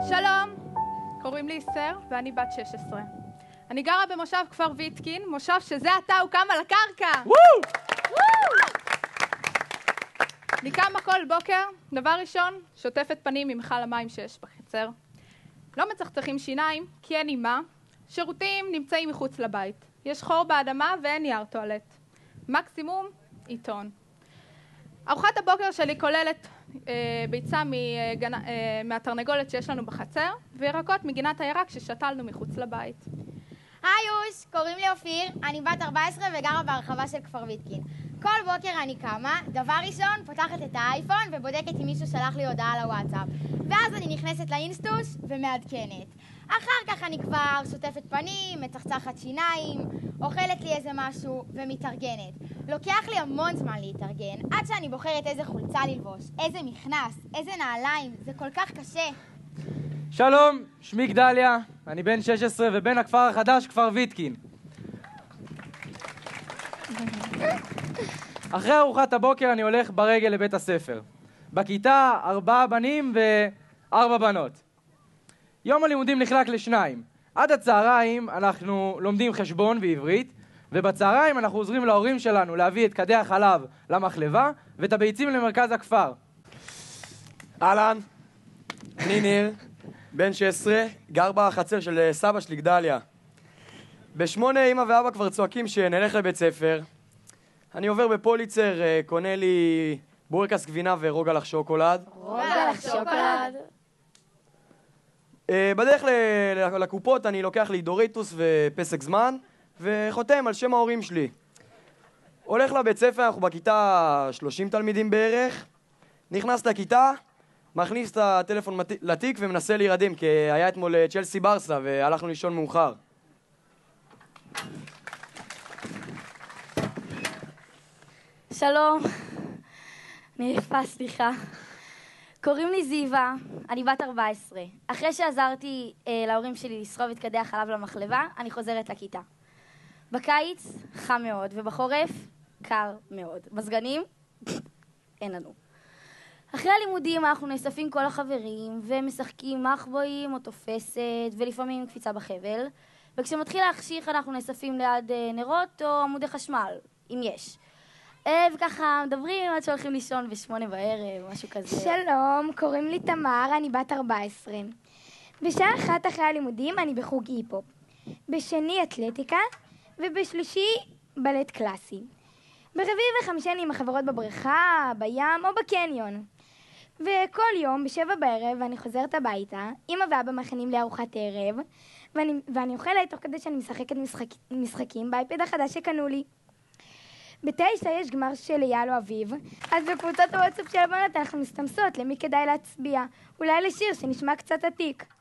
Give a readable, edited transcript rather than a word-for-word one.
שלום, קוראים לי אסתר ואני בת 16. אני גרה במושב כפר ויתקין, מושב שזה עתה הוקם על הקרקע. אני קמה כל בוקר, דבר ראשון, שוטפת פנים עם מכל המים שיש בחצר. לא מצחצחים שיניים, כי אין אימה. שירותים נמצאים מחוץ לבית. יש חור באדמה ואין נייר טואלט. מקסימום, עיתון. ארוחת הבוקר שלי כוללת ביצה מהתרנגולת שיש לנו בחצר, וירקות מגינת הירק ששתלנו מחוץ לבית. היי יוש, קוראים לי אופיר, אני בת 14 וגרה בהרחבה של כפר ויתקין. כל בוקר אני קמה, דבר ראשון, פותחת את האייפון ובודקת אם מישהו שלח לי הודעה לוואטסאפ. ואז אני נכנסת לאינסטוש ומעדכנת. אחר כך אני כבר שוטפת פנים, מצחצחת שיניים, אוכלת לי איזה משהו ומתארגנת. לוקח לי המון זמן להתארגן, עד שאני בוחרת איזה חולצה ללבוש, איזה מכנס, איזה נעליים, זה כל כך קשה. שלום, שמי גדליה, אני בן 16 ובן הכפר החדש, כפר ויתקין. אחרי ארוחת הבוקר אני הולך ברגל לבית הספר. בכיתה 4 בנים ו4 בנות. יום הלימודים נחלק לשניים. עד הצהריים אנחנו לומדים חשבון ועברית, ובצהריים אנחנו עוזרים להורים שלנו להביא את כדי החלב למחלבה ואת הביצים למרכז הכפר. אהלן, אני ניר, בן 16, גר בחצר של סבא שלי גדליה. ב8 אמא ואבא כבר צועקים שנלך לבית ספר. אני עובר בפוליצר, קונה לי בורקס גבינה ורוגלח שוקולד. רוגלח שוקולד? בדרך לקופות אני לוקח לי דוריטוס ופסק זמן וחותם על שם ההורים שלי. הולך לבית ספר, אנחנו בכיתה 30 תלמידים בערך. נכנס לכיתה, מכניס את הטלפון לתיק ומנסה להירדם, כי היה אתמול צ'לסי ברסה והלכנו לישון מאוחר. שלום, אני יפה, סליחה. קוראים לי זיווה, אני בת 14. אחרי שעזרתי להורים שלי לשרוב את כדי החלב למחלבה, אני חוזרת לכיתה. בקיץ חם מאוד, ובחורף קר מאוד. מזגנים? אין לנו. אחרי הלימודים אנחנו נאספים כל החברים, ומשחקים מחבואים או תופסת, ולפעמים קפיצה בחבל. וכשמתחיל להחשיך אנחנו נאספים ליד נרות או עמודי חשמל, אם יש. וככה מדברים עד שהולכים לישון ב8 בערב, משהו כזה. שלום, קוראים לי תמר, אני בת 14. בשעה 1 אחרי הלימודים אני בחוג היפ-הופ. בשני אתלטיקה, ובשלישי בלט קלאסי. ברביעי וחמישי אני עם החברות בבריכה, בים או בקניון. וכל יום ב7 בערב אני חוזרת הביתה, אמא ואבא מכינים לי ארוחת ערב, ואני אוכלת תוך כדי שאני משחקת משחקים באייפד החדש שקנו לי. ב9 יש גמר של אייל או אביב, אז בקבוצת הוואטסאפ של הבנות אנחנו מסתמסות למי כדאי להצביע, אולי לשיר שנשמע קצת עתיק.